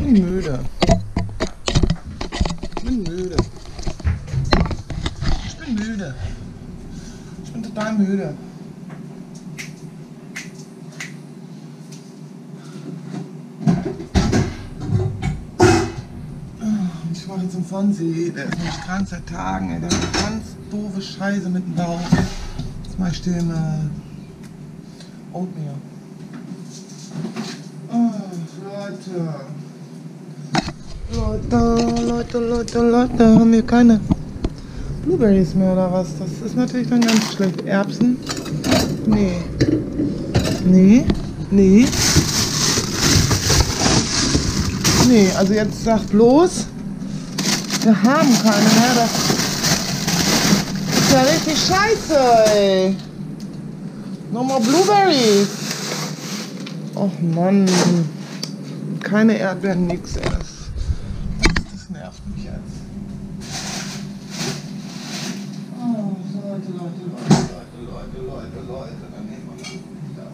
bin müde. Ich bin müde. Ich bin müde. Ich bin total müde. Ich mache jetzt einen Fonsi, der ist nämlich krank seit Tagen, ey. Der hat eine ganz doofe Scheiße mit dem Bauch. Jetzt mache ich den Oatmeal. Oh, Leute, haben wir keine Blueberries mehr oder was? Das ist natürlich dann ganz schlecht. Erbsen? Nee. Nee. Nee. Nee, also jetzt sagt bloß, wir haben keine mehr. Das ist ja richtig scheiße, ey. Nochmal Blueberries. Och Mann. Keine Erdbeeren, nix erst. Das nervt mich jetzt. Oh, Leute. Dann nehmen wir mal das.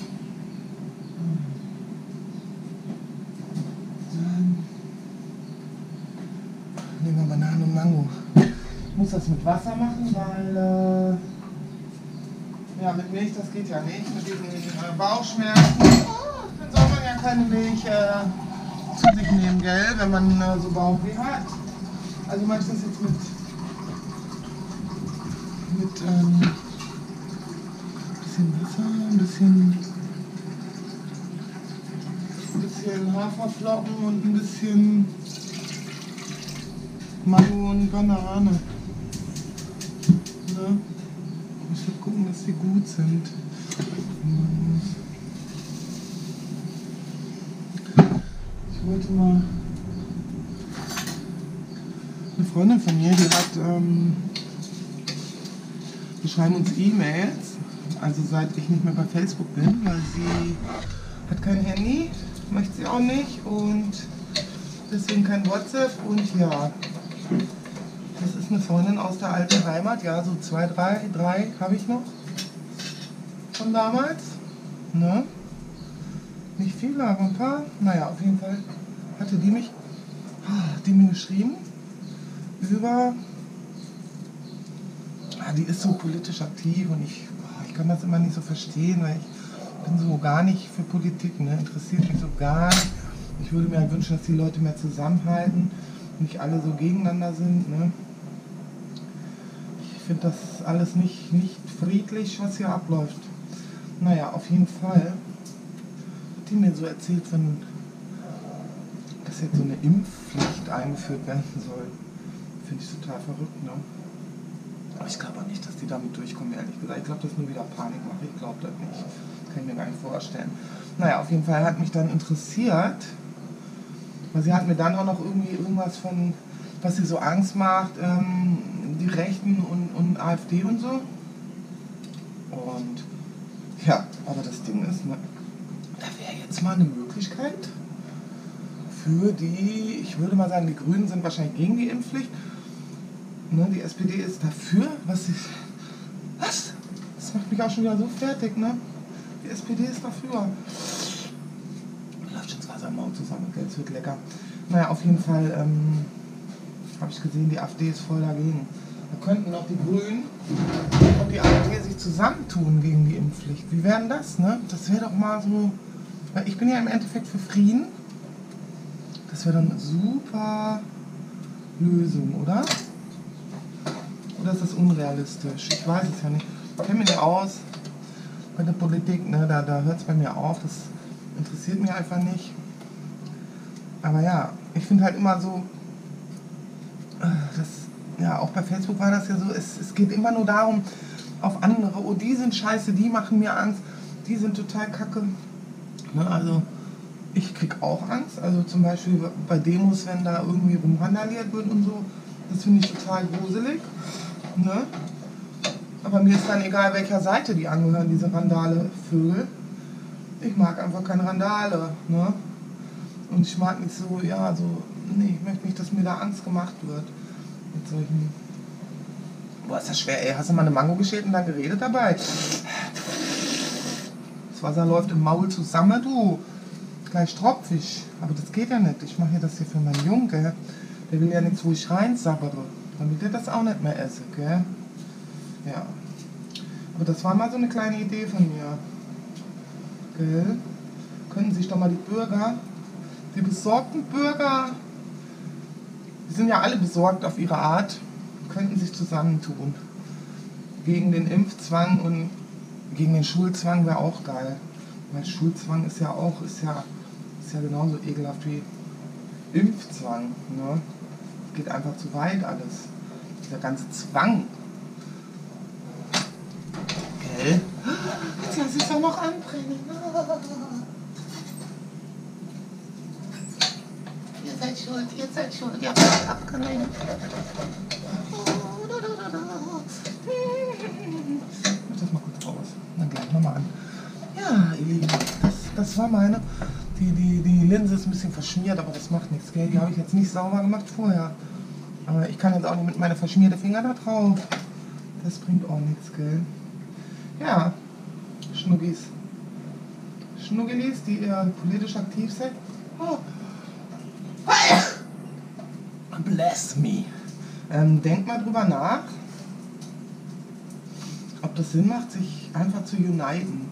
Dann nehmen wir Bananen und Mango. Ich muss das mit Wasser machen, weil ja, mit Milch, das geht ja nicht. Mit diesen Bauchschmerzen. Dann soll man ja keine Milch zu sich nehmen, gell, wenn man so Bauchweh hat. Also mache ich das jetzt mit bisschen Wasser, ein bisschen Haferflocken und ein bisschen Mango und Banane. Ne? Ich will gucken, dass die gut sind. Ich wollte mal. Eine Freundin von mir, wir schreiben uns E-Mails, also seit ich nicht mehr bei Facebook bin, weil sie hat kein Handy, möchte sie auch nicht und deswegen kein WhatsApp und ja. Das ist eine Freundin aus der alten Heimat, ja, so 2, 3 habe ich noch von damals, ne? Nicht viele, aber ein paar. Naja, auf jeden Fall hatte die mir geschrieben über, die ist so politisch aktiv und ich kann das immer nicht so verstehen, weil ich bin so gar nicht für Politik, ne? Interessiert mich so gar nicht. Ich würde mir halt wünschen, dass die Leute mehr zusammenhalten, nicht alle so gegeneinander sind, ne? Ich finde das alles nicht friedlich, was hier abläuft. Naja, auf jeden Fall hat die mir so erzählt, dass jetzt so eine Impfpflicht eingeführt werden soll. Finde ich total verrückt, ne? Aber ich glaube auch nicht, dass die damit durchkommen, ehrlich gesagt. Ich glaube, das ist nur wieder Panikmache. Ich glaube das nicht. Das kann ich mir gar nicht vorstellen. Naja, auf jeden Fall hat mich dann interessiert, weil sie hat mir dann auch noch irgendwie irgendwas von, was sie so Angst macht, die Rechten und AfD und so. Und ja, aber das Ding ist, ne, da wäre jetzt mal eine Möglichkeit für die, ich würde mal sagen, die Grünen sind wahrscheinlich gegen die Impfpflicht. Ne, die SPD ist dafür, was? Das macht mich auch schon wieder so fertig, ne? Die SPD ist dafür. Läuft schon Wasser im Maul zusammen, okay, es wird lecker. Naja, auf jeden Fall habe ich gesehen, die AfD ist voll dagegen. Da könnten auch die Grünen und die AfD sich zusammentun gegen die Impfpflicht. Wie wäre denn das, ne? Das wäre doch mal so, weil ich bin ja im Endeffekt für Frieden. Das wäre dann eine super Lösung, oder? Oder ist das unrealistisch? Ich weiß es ja nicht. Ich kenne mich nicht aus bei der Politik, ne? Da hört es bei mir auf. Das interessiert mich einfach nicht. Aber ja, ich finde halt immer so, ja, auch bei Facebook war das ja so, es geht immer nur darum, auf andere, oh, die sind scheiße, die machen mir Angst, die sind total kacke. Ne? Also, ich krieg auch Angst, also zum Beispiel bei Demos, wenn da irgendwie rumrandaliert wird und so, das finde ich total gruselig. Ne? Aber mir ist dann egal, welcher Seite die angehören, diese Randale-Vögel. Ich mag einfach keine Randale. Ne? Und ich mag nicht so, ja, so, nee, ich möchte nicht, dass mir da Angst gemacht wird. Mit solchen. Boah, ist das schwer, ey. Hast du mal eine Mango geschält und dann geredet dabei? Das Wasser läuft im Maul zusammen, du. gleich tropfig. Aber das geht ja nicht. Ich mache ja das hier für meinen Jungen, gell? Der will ja nichts, wo ich reinsabbere. Damit er das auch nicht mehr esse, gell? Ja. Aber das war mal so eine kleine Idee von mir. Gell? Können sich doch mal die Bürger, die besorgten Bürger, die sind ja alle besorgt auf ihre Art, könnten sich zusammentun. Gegen den Impfzwang und gegen den Schulzwang wäre auch geil. Weil Schulzwang ist ja genauso ekelhaft wie Impfzwang. Ne? Geht einfach zu weit alles. Dieser ganze Zwang. Gell? Jetzt lass ich es auch noch anbrennen. Ihr seid schuld, ihr habt es abgenommen. Ich mach das mal kurz raus. Dann gleich nochmal an. Ja, ihr Lieben, das war meine. Die Linse ist ein bisschen verschmiert, aber das macht nichts, gell? Die habe ich jetzt nicht sauber gemacht vorher. Aber ich kann jetzt auch nicht mit meinen verschmierten Fingern da drauf. Das bringt auch nichts, gell? Ja, Schnuggis. Schnuggelis, die politisch aktiv sind. Oh. Bless me. Denkt mal drüber nach, ob das Sinn macht, sich einfach zu uniten.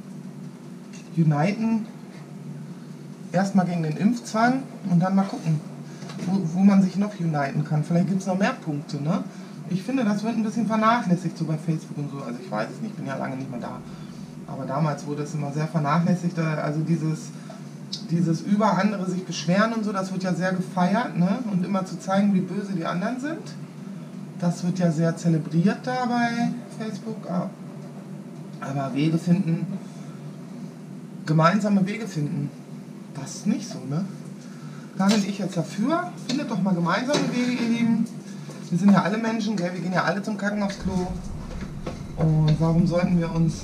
Uniten erstmal gegen den Impfzwang und dann mal gucken, wo man sich noch uniten kann. Vielleicht gibt es noch mehr Punkte, ne? Ich finde, das wird ein bisschen vernachlässigt, so bei Facebook und so. Also ich weiß es nicht, ich bin ja lange nicht mehr da. Aber damals wurde es immer sehr vernachlässigt. Also dieses über andere sich beschweren und so, das wird ja sehr gefeiert, ne? Und immer zu zeigen, wie böse die anderen sind. Das wird ja sehr zelebriert da bei Facebook. Aber Wege finden, gemeinsame Wege finden, das ist nicht so, ne? Da bin ich jetzt dafür. Findet doch mal gemeinsame Wege, ihr Lieben. Wir sind ja alle Menschen, gell? Wir gehen ja alle zum Kacken aufs Klo. Und warum sollten wir uns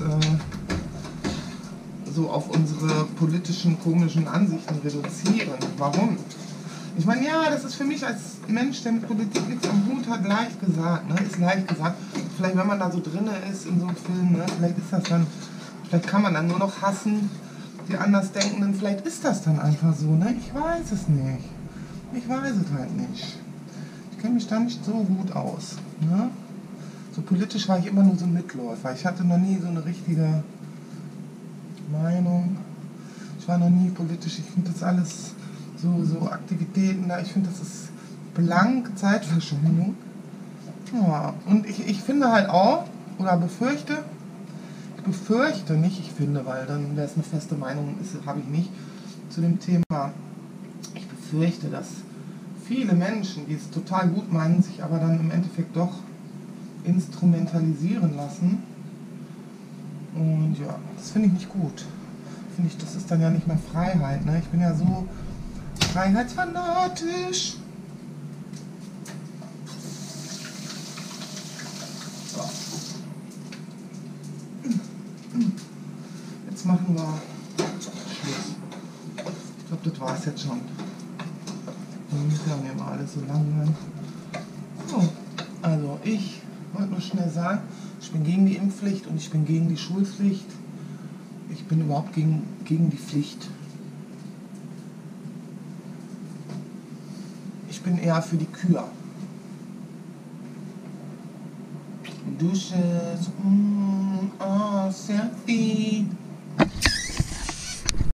so auf unsere politischen, komischen Ansichten reduzieren? Warum? Ich meine, ja, das ist für mich als Mensch, der mit Politik nichts am Hut hat, leicht gesagt, ne? Ist leicht gesagt. Vielleicht, wenn man da so drin ist in so einem Film, ne? Vielleicht kann man dann nur noch hassen, die Andersdenkenden. Vielleicht ist das dann einfach so, ne? Ich weiß es nicht. Ich weiß es halt nicht. Ich kenne mich da nicht so gut aus, ne? So politisch war ich immer nur so ein Mitläufer. Ich hatte noch nie so eine richtige Meinung. Ich war noch nie politisch. Ich finde das alles so Aktivitäten da. Ich finde, das ist blanke Zeitverschwendung. Ja, und ich finde halt auch, oder befürchte, ich finde, weil dann wäre es eine feste Meinung, habe ich nicht zu dem Thema. Ich befürchte, dass viele Menschen, die es total gut meinen, sich aber dann im Endeffekt doch instrumentalisieren lassen. Und ja, das finde ich nicht gut. Finde ich, das ist dann ja nicht mehr Freiheit, ne? Ich bin ja so freiheitsfanatisch. So. Jetzt machen wir Schluss. Ich glaube, das war es jetzt schon. Wir müssen ja immer alles so lang sein. So, also ich wollte nur schnell sagen, ich bin gegen die Impfpflicht und ich bin gegen die Schulpflicht. Ich bin überhaupt gegen die Pflicht. Ich bin eher für die Kür. Dusches, Selfie.